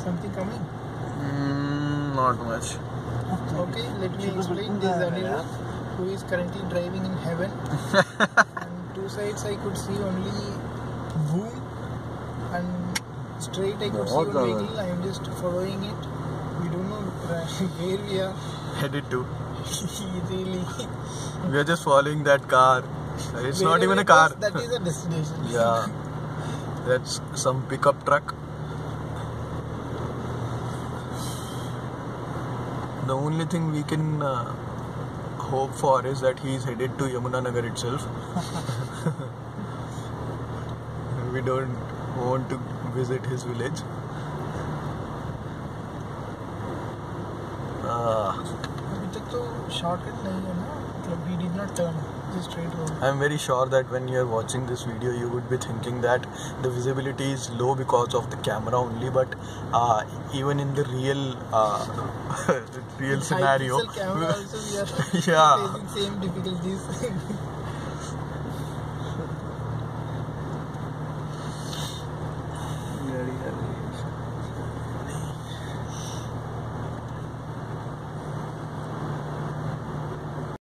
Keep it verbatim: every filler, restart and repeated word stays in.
Something coming? Mm, not much. Okay, let me explain. This is Anirudh, who is currently driving in heaven. And two sides I could see only boom, and straight I could see one vehicle. I am just following it. We don't know where we are Headed to. really. We are just following that car. It's Wherever not even a it car. goes, that is a destination. Yeah, that's some pickup truck. The only thing we can uh, hope for is that he is headed to Yamunanagar itself. We don't want to visit his village. Uh, अभी तक तो shortcut नहीं है ना, मतलब we did not turn this straight road. I am very sure that when you are watching this video, you would be thinking that the visibility is low because of the camera only. But uh, even in the real, uh, real scenario, High pixel camera also we are yeah, facing same difficulties.